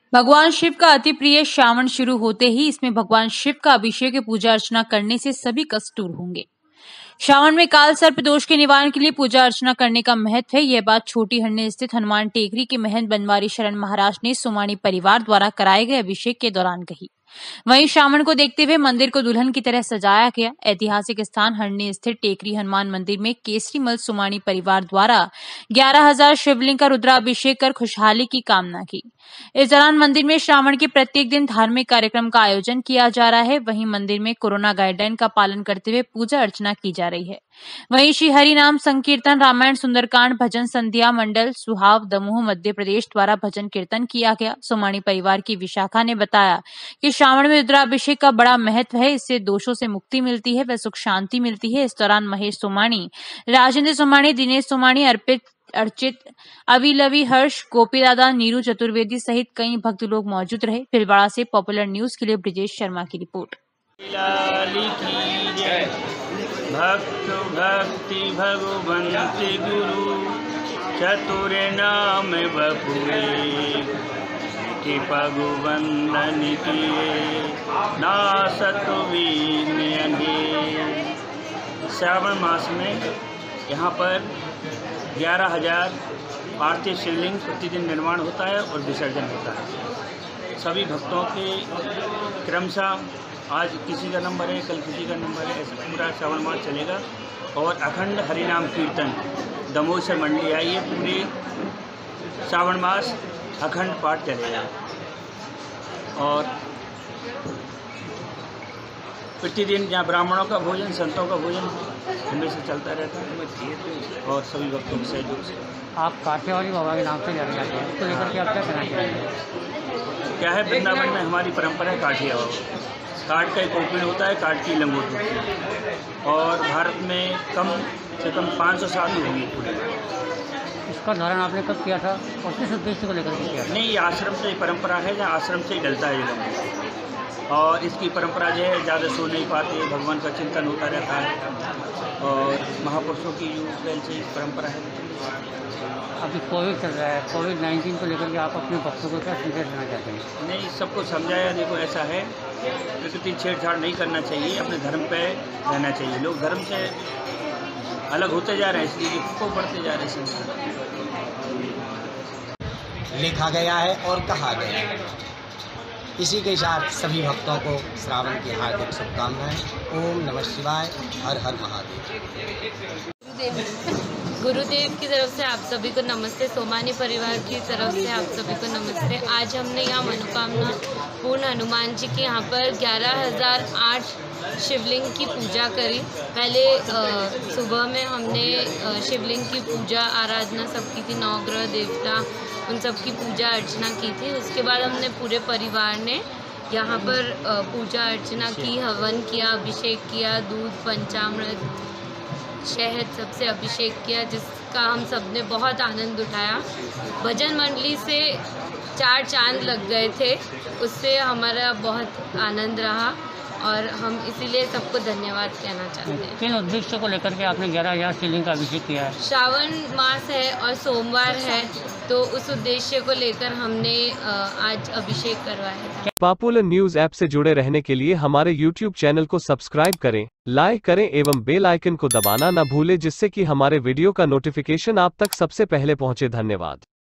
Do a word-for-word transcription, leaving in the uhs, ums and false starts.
भगवान शिव का अति प्रिय श्रावण शुरू होते ही इसमें भगवान शिव का अभिषेक पूजा अर्चना करने से सभी कष्ट दूर होंगे। श्रावण में काल सर्प दोष के निवारण के लिए पूजा अर्चना करने का महत्व है। यह बात छोटी हरने स्थित हनुमान टेकरी के महंत बनवारी शरण महाराज ने सोमानी परिवार द्वारा कराए गए अभिषेक के दौरान कही। वहीं श्रावण को देखते हुए मंदिर को दुल्हन की तरह सजाया गया। ऐतिहासिक स्थान हरणी स्थित टेकरी हनुमान मंदिर में केसरीमल सोमानी परिवार द्वारा ग्यारह हजार शिवलिंग का रुद्राभिषेक कर खुशहाली की कामना की। इस दौरान मंदिर में श्रावण के प्रत्येक दिन धार्मिक कार्यक्रम का आयोजन किया जा रहा है। वहीं मंदिर में कोरोना गाइडलाइन का पालन करते हुए पूजा अर्चना की जा रही है। वहीं श्री हरि नाम संकीर्तन, रामायण, सुंदरकांड, भजन संध्या मंडल सुहाव दमोह मध्य प्रदेश द्वारा भजन कीर्तन किया गया। सोमानी परिवार की विशाखा ने बताया कि श्रावण में रुद्राभिषेक का बड़ा महत्व है। इससे दोषों से मुक्ति मिलती है व सुख शांति मिलती है। इस दौरान महेश सोमानी, राजेंद्र सोमानी, दिनेश सोमानी, अर्पित अर्चित, अविलवी, हर्ष, गोपी दादा, नीरू चतुर्वेदी सहित कई भक्त लोग मौजूद रहे। भीलवाड़ा से पॉपुलर न्यूज के लिए ब्रिजेश शर्मा की रिपोर्ट। भक्त भक्ति भगवंत गुरु चतुर नाम बपुए के पगुवंदन किए नासत श्रावण मास में यहाँ पर ग्यारह हजार पार्थिव शिवलिंग प्रतिदिन निर्माण होता है और विसर्जन होता है। सभी भक्तों के क्रमशः आज किसी का नंबर है, कल किसी का नंबर है, ऐसा पूरा श्रावण मास चलेगा। और अखंड हरिनाम कीर्तन दमोह से मंडली आई है, पूरे श्रावण मास अखंड पाठ चलेगा और प्रतिदिन जहाँ ब्राह्मणों का भोजन, संतों का भोजन हमेशा चलता रहता है और सभी भक्तों के सहयोग से। आप काठियावाड़ी बाबा के नाम से जाने जाते हैं, उसको लेकर के आप क्या कहना चाहेंगे? क्या है, वृंदावन में हमारी परंपरा है काठिया बाबा। काठ का एक ओपन होता है, काठ की लंगोट होती है और भारत में कम से कम पाँच सौ साल होंगी पूरे। इसका धारण आपने कब किया था और किस उद्देश्य को लेकर के किया था? नहीं, ये आश्रम से परंपरा है, जहाँ आश्रम से ही डलता है ये लंगोट। और इसकी परंपरा जो है, ज़्यादा सो नहीं पाते, भगवान का चिंतन होता रहता है और महापुरुषों की जो से परंपरा है। अभी कोविड चल रहा है, कोविड नाइन्टीन को लेकर के आप अपने भक्तों को क्या संदेश देना चाहते हैं? नहीं, सबको समझाया, देखो ऐसा है, प्रकृति छेड़छाड़ नहीं करना चाहिए, अपने धर्म पे रहना चाहिए। लोग धर्म से अलग होते जा रहे हैं, इसलिए को बढ़ते जा रहे हैं। लिखा गया है और कहा गया है। इसी के साथ सभी भक्तों को श्रावण की हार्दिक शुभकामनाएं। ओम नमः शिवाय, हर हर महादेव। गुरुदेव की तरफ से आप सभी को नमस्ते। सोमानी परिवार की तरफ से आप सभी को नमस्ते। आज हमने यहाँ मनोकामना पूर्ण हनुमान जी की यहाँ पर ग्यारह हज़ार आठ शिवलिंग की पूजा करी। पहले सुबह में हमने आ, शिवलिंग की पूजा आराधना सब की थी, नवग्रह देवता उन सब की पूजा अर्चना की थी। उसके बाद हमने पूरे परिवार ने यहाँ पर आ, पूजा अर्चना की, हवन किया, अभिषेक किया, दूध, पंचामृत, शहद सबसे अभिषेक किया, जिसका हम सब ने बहुत आनंद उठाया। भजन मंडली से चार चांद लग गए थे, उससे हमारा बहुत आनंद रहा और हम इसीलिए सबको धन्यवाद कहना चाहते हैं। किन उद्देश्य को लेकर के आपने ग्यारह हजार शिवलिंग का अभिषेक किया है? श्रावण मास है और सोमवार है, तो उस उद्देश्य को लेकर हमने आज अभिषेक करवाया था। पॉपुलर न्यूज ऐप से जुड़े रहने के लिए हमारे यूट्यूब चैनल को सब्सक्राइब करें, लाइक करें एवं बेल आइकन को दबाना न भूलें, जिससे कि हमारे वीडियो का नोटिफिकेशन आप तक सबसे पहले पहुंचे। धन्यवाद।